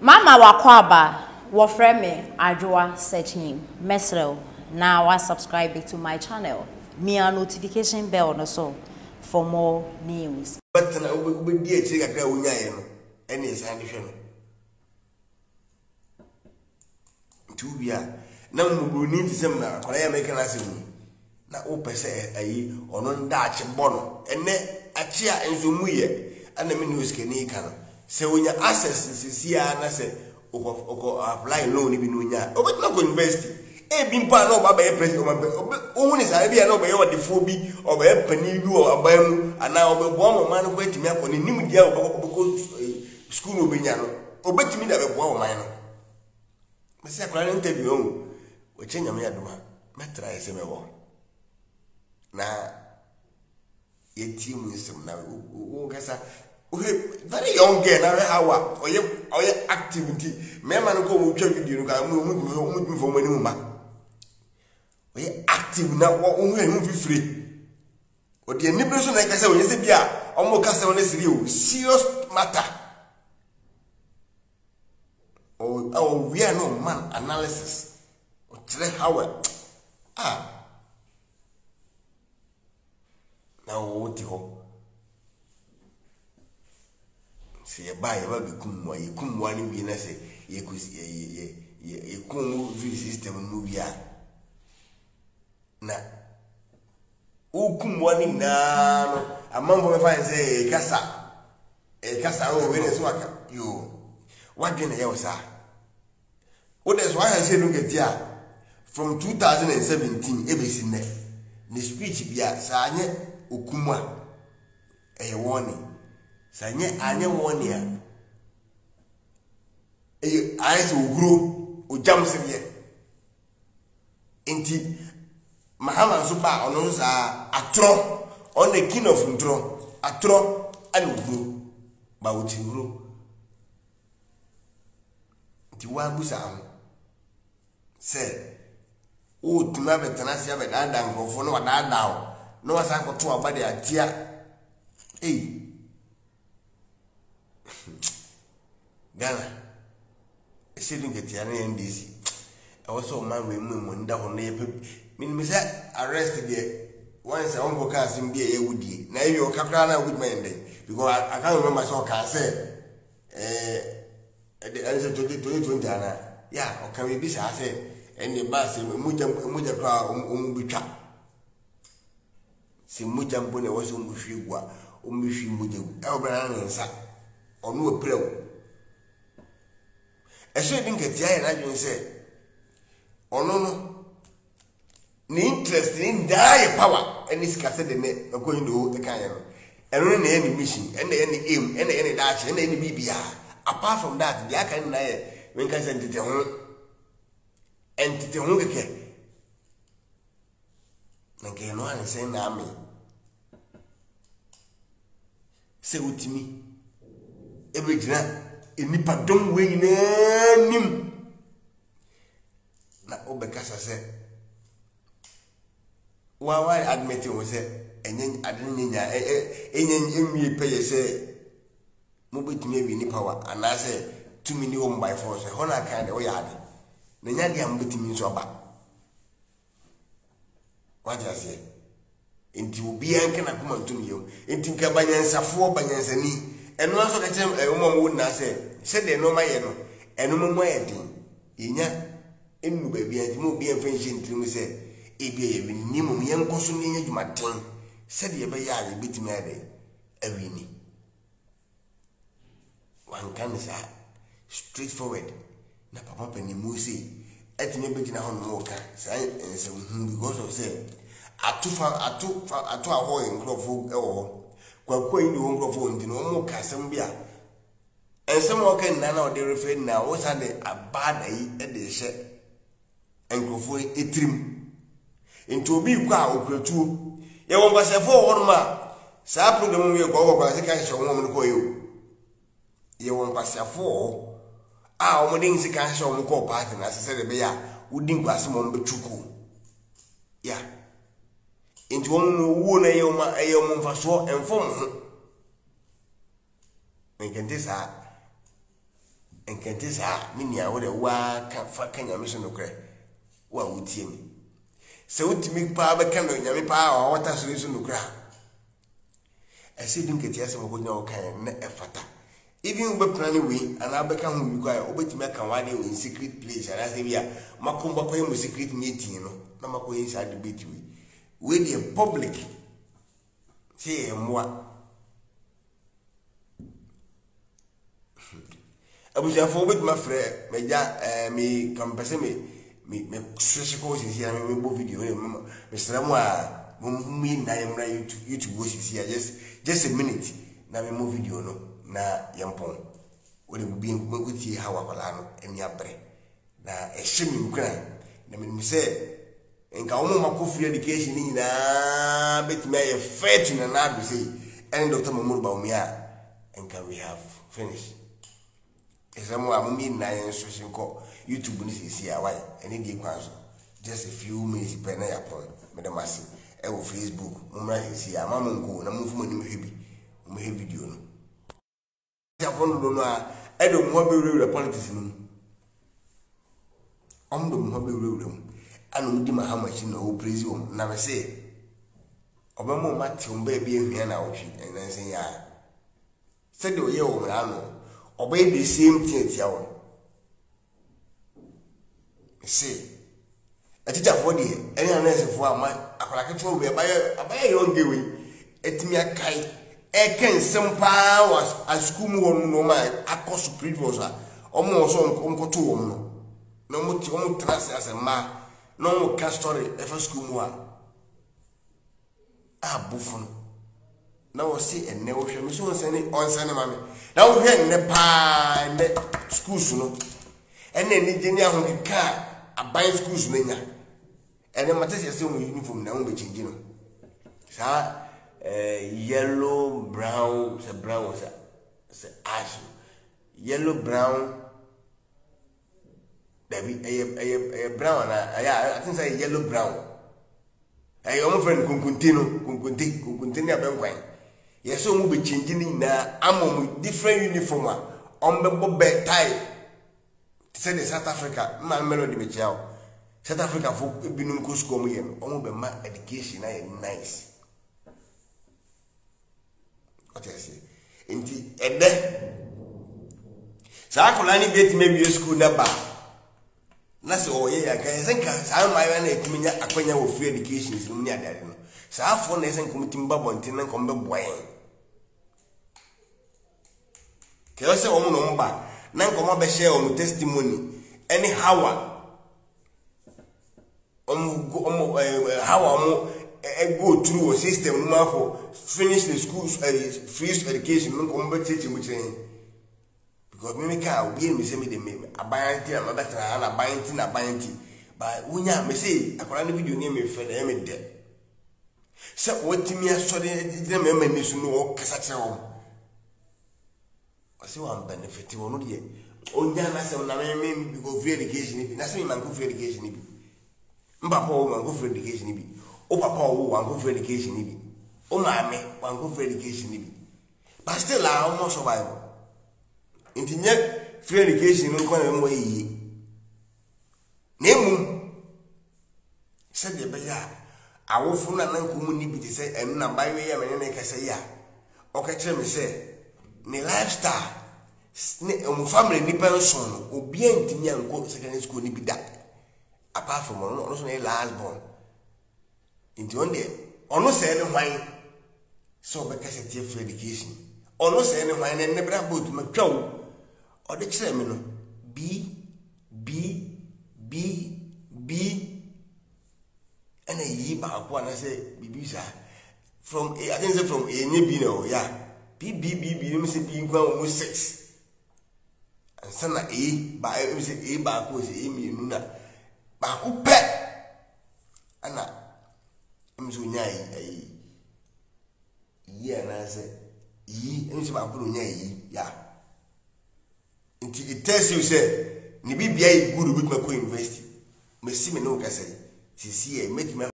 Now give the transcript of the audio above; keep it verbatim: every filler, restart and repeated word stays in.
Mama wakwaba wofre me adwoa search name mesrel now I subscribe to my channel me a notification bell no so for more news but na we be e kakra wonyaye no ene isa ni hwe no tubia na mbroni tisem na kwara ya make na semu na o pese ayi ono nda ache bono ene ache a enzo muye ana me news ke ni kan se wonya access sisia na se oko apply loan bi no nya obetna go university e bi mpa na oba be president o ni sa bia na oba ye odefo bi oba ye pani bi o abam ana oba bo mo man ko etimi akoni nim dia obeko school no benya no obetimi da be bo o man no me se akora interview o we chenya me aduma me try se me wo na ye team nsem na o kasa very young girl na how oye oye activity me man ko mo twa video no ka mo mo mo fo mo ni ma oye active na wo hu enu fifire o de ni beso na kasa o yesi bia o mo kasa o na siri o serious matter o o we are no man analysis o tre how ah na o ti ho se ye ba ye ba bikum wa ye kum wa ni bi na se ye ku ye ye ye kum vi system mu bia na o kum wa ni na no amambo me fa se kasa e kasa o we ne so aka yo wa dwe na ye wo sa o de so ha se no getia from two thousand seventeen e be sin ne ni speech bia sa anye okumwa e ye warning sanye anye wonia eh ayese oguro ojam sebie enti mahama so ba ono sa atro on the king of ntro atro ani oguro ba otinguro enti wa busa am se o tuma betana sia be da da nkofo no wa da da no wa sa ko to abade atia eh Ghana esedi ngetia na N D C also man we mu mu nda ho na yepe minimi say arrest there once I go cast him there ewudi na ewi o kakra na good man dey because I, I can't remember so can say eh the answer to twenty twenty ana yeah o kan we be say say and the bus mu jam mu jam kwa o mu bitwa si mu jam bo na wo so mu hwi gwa o mu hwi mu jam e obra na nsa onu oprew eso din ketia ya na dwen se ono no ni interest in die power any skase de ne akoyi do e kan ya no eno ne any mission ene any aim ene any dash ene any bibia apart from that dia kan na ye when kan se ntete ho entete ho keke na ke no an se na me se utimi ebegina enipa dom we nyinanim na obekasa se wa wa admit wo se enyen adene nya enyen enwie peye se mo betumi ebi ni power anase two million by force hona kan de wo yaade na nya dia mo betumi nso ba wa ja se enti obi anke na kuma ntumi yom enti nka banyansafo banyansani eno aso ka chem e mo mo na se se de no maye no eno mo mo yedin yenya enu ba bia ti mo bia mfa nhin trim se e bia ye bi ni mo ye nkoso ni nya dwumaten se de ye ba ya ye betimi ade awini wan kan sa straightforward na papa pani mu se etime begina ho no ka sa ense hu because of say atufa atu atu aho enkrofo e wo kwa kwa ni won grofo ndi no mo kasem bia ensem o kan na na o de refer na o sa de abada yi e de hye engrofo etrim into obi kwa okratu ye won basefo won ma sa program mi ko ko se kan hye won mo ko yo ye won basefo a o mo din se kan hye won ko party na se de be ya udin kwase mo mbetuku ya into one no wo na ye ma ye mo mfaso enfom ho nkente sa enkente saa me nia wo de wa ka fa ka nyame so nokre wa wotie mi se wotimi pa be ka no nyame pa wa wata so so nokra ese din ketia se mo nya wo kan na efata even we plan we and abeka hu bi kwa obetimi aka wa de in secret place and as bia makomba kwa mu secret meeting no na makoyi inside debate we we the public see moi abuja fo bit ma frère me ja eh mi comme parce me mi me switch ko si si me bo video me sra mo a mo mi na yemra youtube youtube wo si si just just a minute na me mo video no na yampon wo de bi mo guti hawa kwala no eni abre na e shemi nkra na me mi se enka wo mo makofu education ni na bit me e fet na na be say any doctor Mamuru Baumia enka we have finished. Esamu amumi na instruction ko YouTube ni sisi ya why any dey kwanso just a few minutes per na yapon medamasi e wo Facebook mumra sisi ya mamu nko na mumfu ni mhwebi mhwe video no yapon do no a edo mo be wure politics no omdo mo be wure mu anu di mahamachi no o praise o na me say obemo mate o ba bi ehia na otwi en nsen ya se de o ye o mra no obey the same thing tia won see a teacher for the any nurse for am akwala ke tro we abaye abaye young girl etimi akai e ken sempa was a school mu won no ma akos previous a omo so nko to won no no mo ti omo trust as a ma no mo ka story e for school mu a abufun na wo see enne wo hwe me so nsane onsane mame na wo hwe ne pa ne schools no enne ni geni ahun ka abai schools no nya enne mate se wo uniform na wo be change no sa eh yellow brown se brown se se ash yellow brown baby eh eh brown na ya I think say yellow brown eh o mo friend kunkuntino kunkunti kunkuntini abenkwan yes so mu be changing na amom different uniform a on be bobe tie say the South Africa man melody be chao South Africa for binum ko school mu yen o mu be ma education na nice what I say enti ede sa ko lani get maybe school na ba na se o ye ya kan senka sa ma ya na ekuminya akwanya wo free education is mu ni adare no sa afo na senka mutimba bontin na kombe boyen ke o se o mu no mba na nkomo be share o testimony anyhow um um how am go through a system no for finish the schools uh, free education no kombe teach mu train because me ka obi me say me de me abayanti na mabatra na abayanti na abayanti ba wonya me say akwara no video ni me fe na me de se wotimi asori de me ma ni su no kasa kire wo o se wan benefit wo no de onya na se na me me go free education bi na se me man go free education bi mba po man go free education bi o papa wo wan go free education bi o ma me wan go free education bi but still I almost survive. Intinye free education no kwa mo yi nemu se de be ya awofu na nan ko mu ni bi te se enu na bawe ya me ne ka se ya o ka kire me se ni lifestyle ne o family ni pension obi antinye anko secondary school ni bi da apart from no no so na last born inti on de ono se ne hwan so be ka se tie free education ono se ne hwan ne ne bra boat ma twawo o de kire me no b b b b and a yi ba ko na say bibi sa from a I think say from a nye bi no yeah b b b b me say b kwa almost six and sana a ba me say a ba ko say a mi nu na ba ko pe ana me so nya yi yi na say yi me say ba ko nya yi yeah it tells you say ni bibia e good with my university me see me no ka say sisi e make me